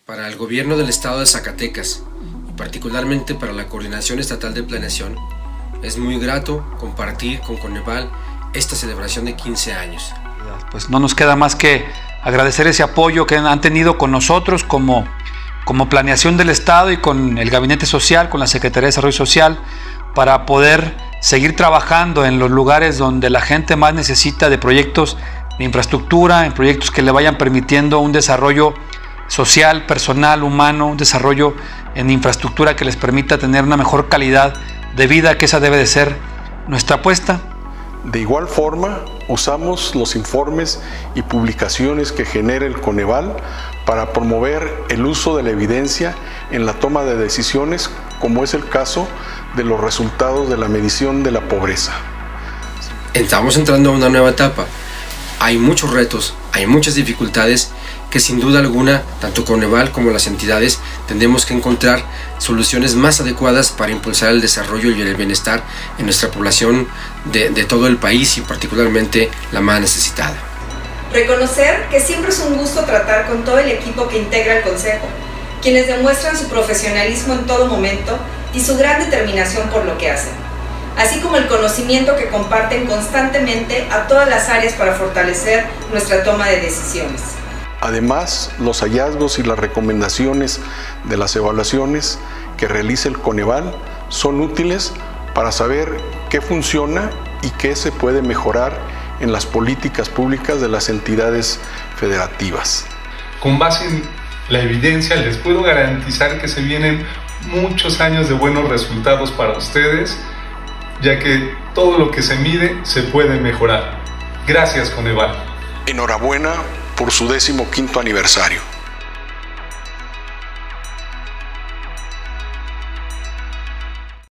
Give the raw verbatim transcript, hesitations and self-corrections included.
Para el gobierno del estado de Zacatecas, y particularmente para la Coordinación Estatal de Planeación, es muy grato compartir con Coneval esta celebración de quince años. Pues no nos queda más que agradecer ese apoyo que han tenido con nosotros como, como planeación del Estado y con el Gabinete Social, con la Secretaría de Desarrollo Social, para poder seguir trabajando en los lugares donde la gente más necesita de proyectos de infraestructura, en proyectos que le vayan permitiendo un desarrollo social, personal, humano, un desarrollo en infraestructura que les permita tener una mejor calidad de vida, que esa debe de ser nuestra apuesta. De igual forma, usamos los informes y publicaciones que genera el Coneval para promover el uso de la evidencia en la toma de decisiones, como es el caso de los resultados de la medición de la pobreza. Estamos entrando a una nueva etapa. Hay muchos retos, hay muchas dificultades que sin duda alguna, tanto Coneval como las entidades, tendremos que encontrar soluciones más adecuadas para impulsar el desarrollo y el bienestar en nuestra población de, de todo el país y particularmente la más necesitada. Reconocer que siempre es un gusto tratar con todo el equipo que integra el Consejo, quienes demuestran su profesionalismo en todo momento y su gran determinación por lo que hacen, así como el conocimiento que comparten constantemente a todas las áreas para fortalecer nuestra toma de decisiones. Además, los hallazgos y las recomendaciones de las evaluaciones que realiza el Coneval son útiles para saber qué funciona y qué se puede mejorar en las políticas públicas de las entidades federativas. Con base en la evidencia, les puedo garantizar que se vienen muchos años de buenos resultados para ustedes, ya que todo lo que se mide se puede mejorar. Gracias, Coneval. Enhorabuena por su décimo quinto aniversario.